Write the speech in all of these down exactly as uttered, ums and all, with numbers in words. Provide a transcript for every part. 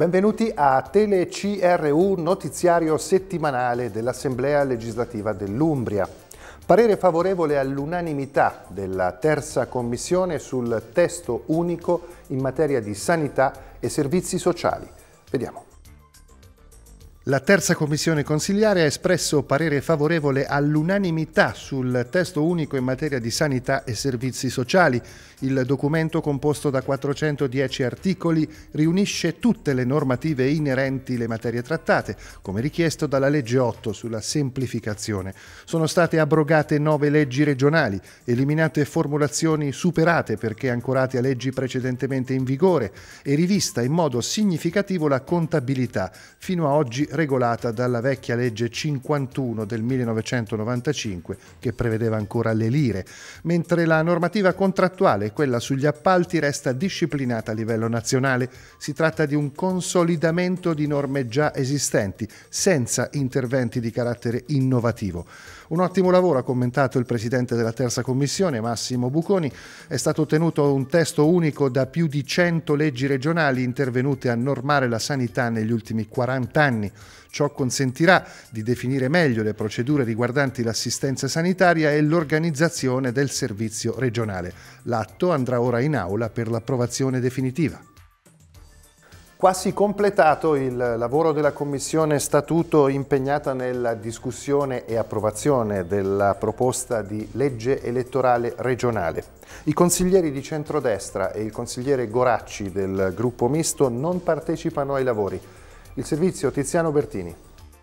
Benvenuti a Tele C R U, notiziario settimanale dell'Assemblea legislativa dell'Umbria. Parere favorevole all'unanimità della terza commissione sul testo unico in materia di sanità e servizi sociali. Vediamo. La terza commissione consiliare ha espresso parere favorevole all'unanimità sul testo unico in materia di sanità e servizi sociali. Il documento, composto da quattrocentodieci articoli, riunisce tutte le normative inerenti alle materie trattate, come richiesto dalla legge otto sulla semplificazione. Sono state abrogate nove leggi regionali, eliminate formulazioni superate perché ancorate a leggi precedentemente in vigore e rivista in modo significativo la contabilità, fino a oggi regolata dalla vecchia legge cinquantuno del millenovecentonovantacinque, che prevedeva ancora le lire, mentre la normativa contrattuale, quella sugli appalti, resta disciplinata a livello nazionale. Si tratta di un consolidamento di norme già esistenti, senza interventi di carattere innovativo. Un ottimo lavoro, ha commentato il presidente della terza commissione, Massimo Buconi. È stato ottenuto un testo unico da più di cento leggi regionali intervenute a normare la sanità negli ultimi quaranta anni. Ciò consentirà di definire meglio le procedure riguardanti l'assistenza sanitaria e l'organizzazione del servizio regionale. L'atto andrà ora in aula per l'approvazione definitiva. Quasi completato il lavoro della Commissione Statuto impegnata nella discussione e approvazione della proposta di legge elettorale regionale. I consiglieri di centrodestra e il consigliere Goracci del gruppo misto non partecipano ai lavori. Il servizio Tiziano Bertini.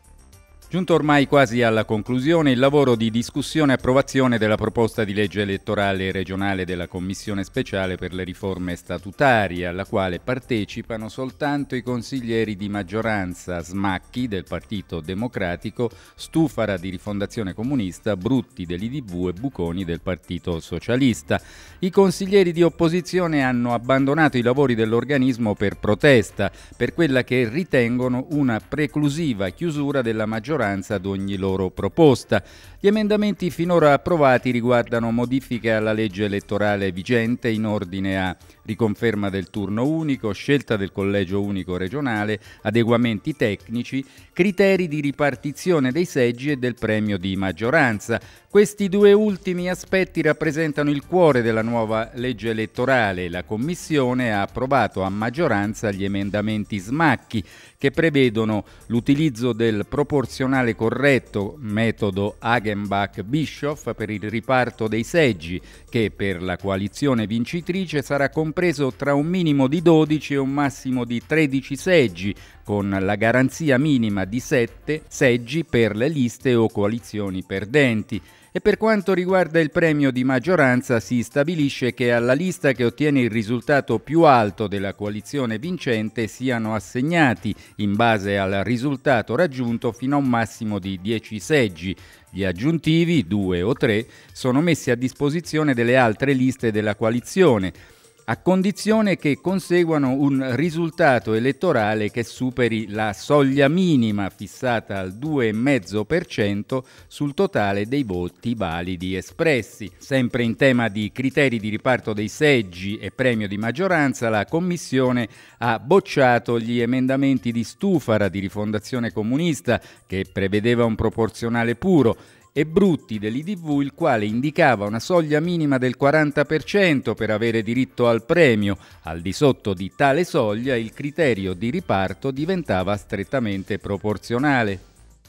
Giunto ormai quasi alla conclusione il lavoro di discussione e approvazione della proposta di legge elettorale regionale della Commissione speciale per le riforme statutarie, alla quale partecipano soltanto i consiglieri di maggioranza Smacchi del Partito Democratico, Stufara di Rifondazione Comunista, Brutti dell'I D V e Buconi del Partito Socialista. I consiglieri di opposizione hanno abbandonato i lavori dell'organismo per protesta, per quella che ritengono una preclusiva chiusura della maggioranza ad ogni loro proposta. Gli emendamenti finora approvati riguardano modifiche alla legge elettorale vigente in ordine a riconferma del turno unico, scelta del collegio unico regionale, adeguamenti tecnici, criteri di ripartizione dei seggi e del premio di maggioranza. Questi due ultimi aspetti rappresentano il cuore della nuova legge elettorale. La Commissione ha approvato a maggioranza gli emendamenti Smacchi, che prevedono l'utilizzo del proporzionale corretto, metodo Hagenbach-Bischoff, per il riparto dei seggi, che per la coalizione vincitrice sarà compreso tra un minimo di dodici e un massimo di tredici seggi, con la garanzia minima di sette seggi per le liste o coalizioni perdenti. E per quanto riguarda il premio di maggioranza, si stabilisce che alla lista che ottiene il risultato più alto della coalizione vincente siano assegnati, in base al risultato raggiunto, fino a un massimo di dieci seggi. Gli aggiuntivi, due o tre, sono messi a disposizione delle altre liste della coalizione, a condizione che conseguano un risultato elettorale che superi la soglia minima fissata al due virgola cinque per cento sul totale dei voti validi espressi. Sempre in tema di criteri di riparto dei seggi e premio di maggioranza, la Commissione ha bocciato gli emendamenti di Stufara di Rifondazione Comunista, che prevedeva un proporzionale puro, e Brutti dell'I D V, il quale indicava una soglia minima del quaranta per cento per avere diritto al premio. Al di sotto di tale soglia il criterio di riparto diventava strettamente proporzionale.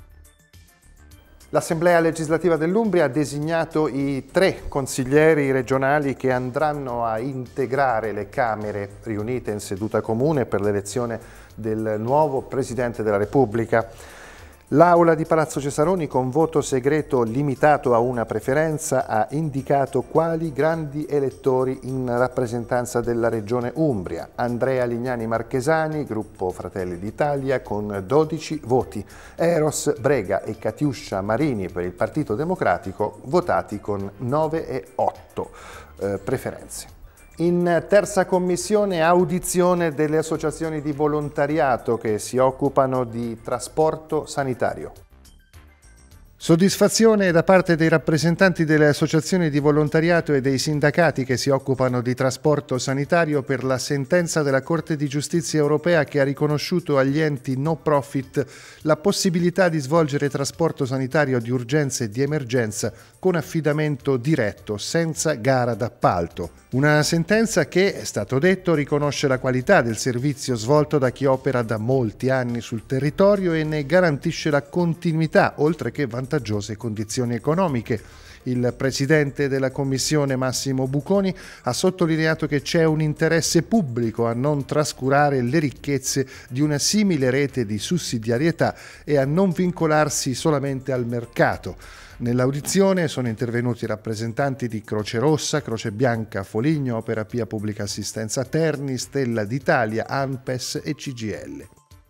L'Assemblea legislativa dell'Umbria ha designato i tre consiglieri regionali che andranno a integrare le Camere riunite in seduta comune per l'elezione del nuovo Presidente della Repubblica. L'Aula di Palazzo Cesaroni, con voto segreto limitato a una preferenza, ha indicato quali grandi elettori in rappresentanza della Regione Umbria. Andrea Lignani Marchesani, gruppo Fratelli d'Italia, con dodici voti. Eros Brega e Catiuscia Marini per il Partito Democratico, votati con nove e otto eh, preferenze. In terza commissione, audizione delle associazioni di volontariato che si occupano di trasporto sanitario. Soddisfazione da parte dei rappresentanti delle associazioni di volontariato e dei sindacati che si occupano di trasporto sanitario per la sentenza della Corte di Giustizia europea che ha riconosciuto agli enti no profit la possibilità di svolgere trasporto sanitario di urgenza e di emergenza con affidamento diretto, senza gara d'appalto. Una sentenza che, è stato detto, riconosce la qualità del servizio svolto da chi opera da molti anni sul territorio e ne garantisce la continuità, oltre che vantaggiose condizioni economiche. Il presidente della Commissione, Massimo Buconi, ha sottolineato che c'è un interesse pubblico a non trascurare le ricchezze di una simile rete di sussidiarietà e a non vincolarsi solamente al mercato. Nell'audizione sono intervenuti rappresentanti di Croce Rossa, Croce Bianca, Foligno, Opera Pia Pubblica Assistenza Terni, Stella d'Italia, ANPES e C G I L.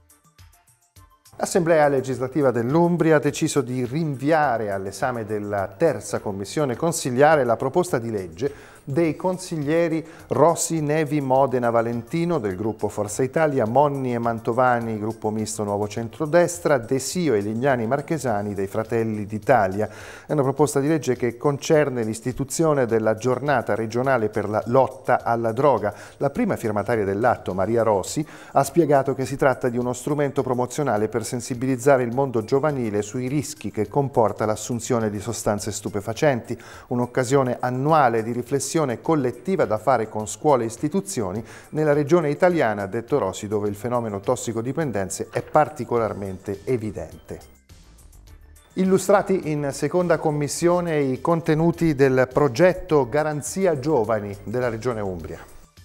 L'Assemblea legislativa dell'Umbria ha deciso di rinviare all'esame della terza commissione consiliare la proposta di legge dei consiglieri Rossi, Nevi, Modena, Valentino del gruppo Forza Italia, Monni e Mantovani, gruppo misto Nuovo Centrodestra, Desio e Lignani Marchesani dei Fratelli d'Italia. È una proposta di legge che concerne l'istituzione della giornata regionale per la lotta alla droga. La prima firmataria dell'atto, Maria Rossi, ha spiegato che si tratta di uno strumento promozionale per sensibilizzare il mondo giovanile sui rischi che comporta l'assunzione di sostanze stupefacenti, un'occasione annuale di riflessione collettiva da fare con scuole e istituzioni nella regione italiana, ha detto Rossi, dove il fenomeno tossicodipendenze è particolarmente evidente. Illustrati in seconda commissione i contenuti del progetto Garanzia Giovani della Regione Umbria.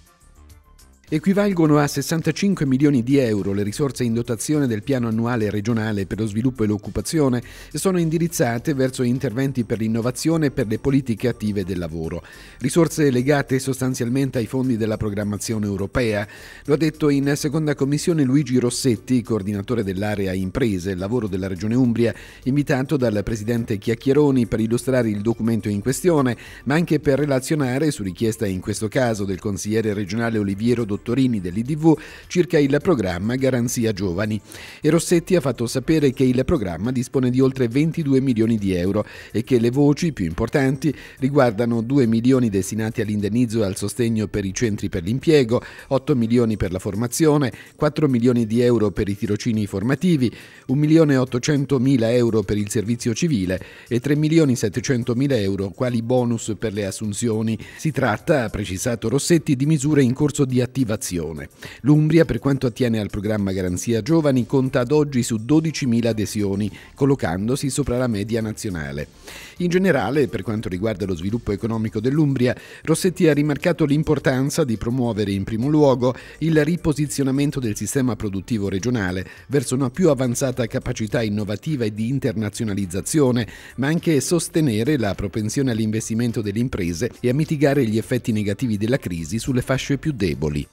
Equivalgono a sessantacinque milioni di euro le risorse in dotazione del piano annuale regionale per lo sviluppo e l'occupazione e sono indirizzate verso interventi per l'innovazione e per le politiche attive del lavoro. Risorse legate sostanzialmente ai fondi della programmazione europea. Lo ha detto in seconda commissione Luigi Rossetti, coordinatore dell'area imprese e lavoro della Regione Umbria, invitato dal presidente Chiacchieroni per illustrare il documento in questione, ma anche per relazionare, su richiesta in questo caso del consigliere regionale Oliviero Dottorini dell'I D V, circa il programma Garanzia Giovani. E Rossetti ha fatto sapere che il programma dispone di oltre ventidue milioni di euro e che le voci più importanti riguardano due milioni destinati all'indennizzo e al sostegno per i centri per l'impiego, otto milioni per la formazione, quattro milioni di euro per i tirocini formativi, un milione e ottocentomila euro per il servizio civile e tre milioni settecentomila euro quali bonus per le assunzioni. Si tratta, ha precisato Rossetti, di misure in corso di attivazione. L'Umbria, per quanto attiene al programma Garanzia Giovani, conta ad oggi su dodicimila adesioni, collocandosi sopra la media nazionale. In generale, per quanto riguarda lo sviluppo economico dell'Umbria, Rossetti ha rimarcato l'importanza di promuovere in primo luogo il riposizionamento del sistema produttivo regionale verso una più avanzata capacità innovativa e di internazionalizzazione, ma anche sostenere la propensione all'investimento delle imprese e a mitigare gli effetti negativi della crisi sulle fasce più deboli.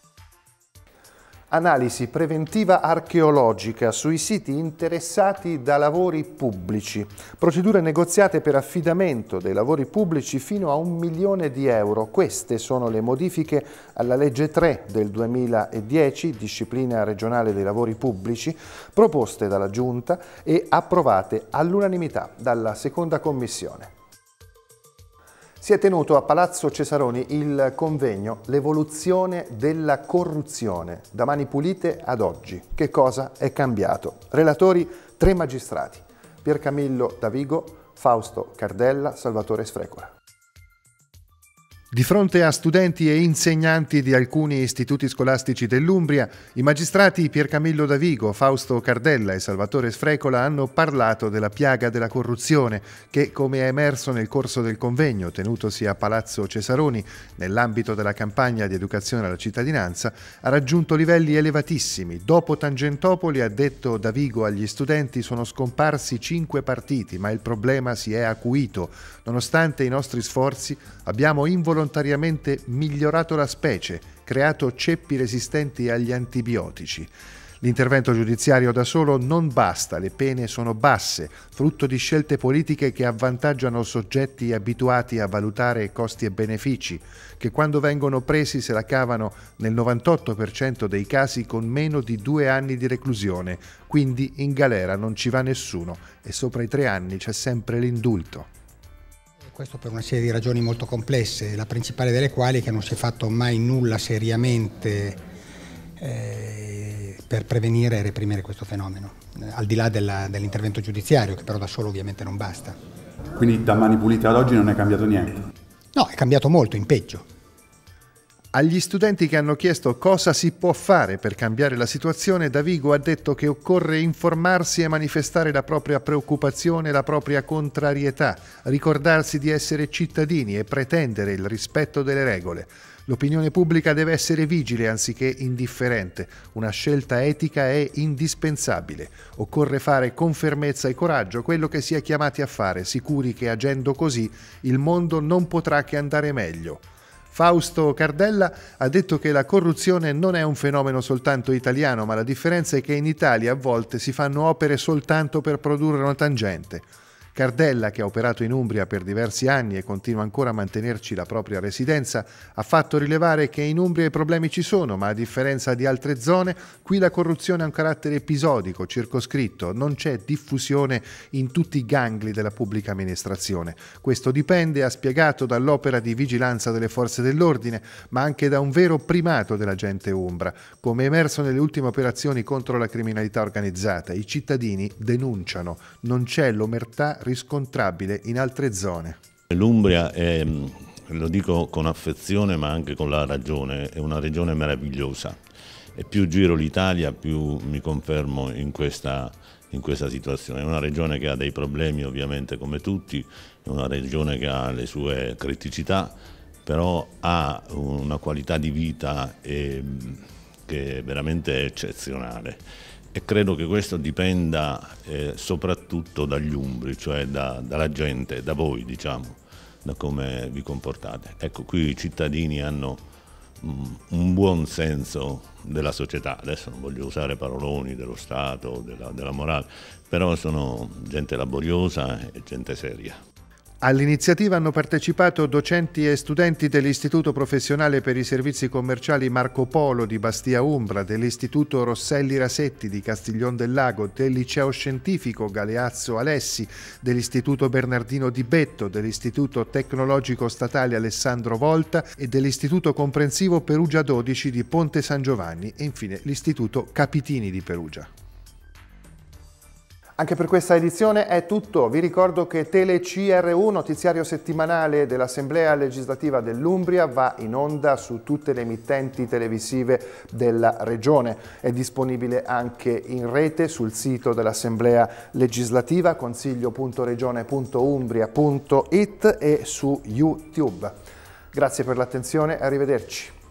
Analisi preventiva archeologica sui siti interessati da lavori pubblici. Procedure negoziate per affidamento dei lavori pubblici fino a un milione di euro. Queste sono le modifiche alla legge tre del duemiladieci, disciplina regionale dei lavori pubblici, proposte dalla Giunta e approvate all'unanimità dalla seconda commissione. Si è tenuto a Palazzo Cesaroni il convegno L'evoluzione della corruzione, da Mani Pulite ad oggi. Che cosa è cambiato? Relatori tre magistrati, Piercamillo Davigo, Fausto Cardella, Salvatore Sfrecola. Di fronte a studenti e insegnanti di alcuni istituti scolastici dell'Umbria, i magistrati Piercamillo Davigo, Fausto Cardella e Salvatore Sfrecola hanno parlato della piaga della corruzione che, come è emerso nel corso del convegno tenutosi a Palazzo Cesaroni nell'ambito della campagna di educazione alla cittadinanza, ha raggiunto livelli elevatissimi. Dopo Tangentopoli, ha detto Davigo agli studenti, sono scomparsi cinque partiti, ma il problema si è acuito. Nonostante i nostri sforzi, abbiamo involontariamente migliorato la specie, creato ceppi resistenti agli antibiotici. L'intervento giudiziario da solo non basta, le pene sono basse, frutto di scelte politiche che avvantaggiano soggetti abituati a valutare costi e benefici, che quando vengono presi se la cavano nel novantotto per cento dei casi con meno di due anni di reclusione, quindi in galera non ci va nessuno e sopra i tre anni c'è sempre l'indulto. Questo per una serie di ragioni molto complesse, la principale delle quali è che non si è fatto mai nulla seriamente eh, per prevenire e reprimere questo fenomeno, eh, al di là dell'intervento giudiziario, che però da solo ovviamente non basta. Quindi da Mani Pulite ad oggi non è cambiato niente? No, è cambiato molto, in peggio. Agli studenti che hanno chiesto cosa si può fare per cambiare la situazione, Davigo ha detto che occorre informarsi e manifestare la propria preoccupazione e la propria contrarietà, ricordarsi di essere cittadini e pretendere il rispetto delle regole. L'opinione pubblica deve essere vigile anziché indifferente. Una scelta etica è indispensabile. Occorre fare con fermezza e coraggio quello che si è chiamati a fare, sicuri che agendo così il mondo non potrà che andare meglio. Fausto Cardella ha detto che la corruzione non è un fenomeno soltanto italiano, ma la differenza è che in Italia a volte si fanno opere soltanto per produrre una tangente. Cardella, che ha operato in Umbria per diversi anni e continua ancora a mantenerci la propria residenza, ha fatto rilevare che in Umbria i problemi ci sono, ma a differenza di altre zone, qui la corruzione ha un carattere episodico, circoscritto, non c'è diffusione in tutti i gangli della pubblica amministrazione. Questo dipende, ha spiegato, dall'opera di vigilanza delle forze dell'ordine, ma anche da un vero primato della gente umbra. Come emerso nelle ultime operazioni contro la criminalità organizzata, i cittadini denunciano, non c'è l'omertà riscontrabile in altre zone. L'Umbria è, lo dico con affezione ma anche con la ragione, è una regione meravigliosa e più giro l'Italia più mi confermo in questa, in questa situazione. È una regione che ha dei problemi ovviamente come tutti, è una regione che ha le sue criticità, però ha una qualità di vita e, che è veramente eccezionale. E credo che questo dipenda eh, soprattutto dagli umbri, cioè da, dalla gente, da voi diciamo, da come vi comportate. Ecco, qui i cittadini hanno mm, un buon senso della società, adesso non voglio usare paroloni dello Stato, della, della morale, però sono gente laboriosa e gente seria. All'iniziativa hanno partecipato docenti e studenti dell'Istituto Professionale per i Servizi Commerciali Marco Polo di Bastia Umbra, dell'Istituto Rosselli Rasetti di Castiglion del Lago, del Liceo Scientifico Galeazzo Alessi, dell'Istituto Bernardino di Betto, dell'Istituto Tecnologico Statale Alessandro Volta e dell'Istituto Comprensivo Perugia dodici di Ponte San Giovanni e infine l'Istituto Capitini di Perugia. Anche per questa edizione è tutto. Vi ricordo che Tele C R U, notiziario settimanale dell'Assemblea legislativa dell'Umbria, va in onda su tutte le emittenti televisive della Regione. È disponibile anche in rete sul sito dell'Assemblea legislativa consiglio punto regione punto umbria punto it e su YouTube. Grazie per l'attenzione, arrivederci.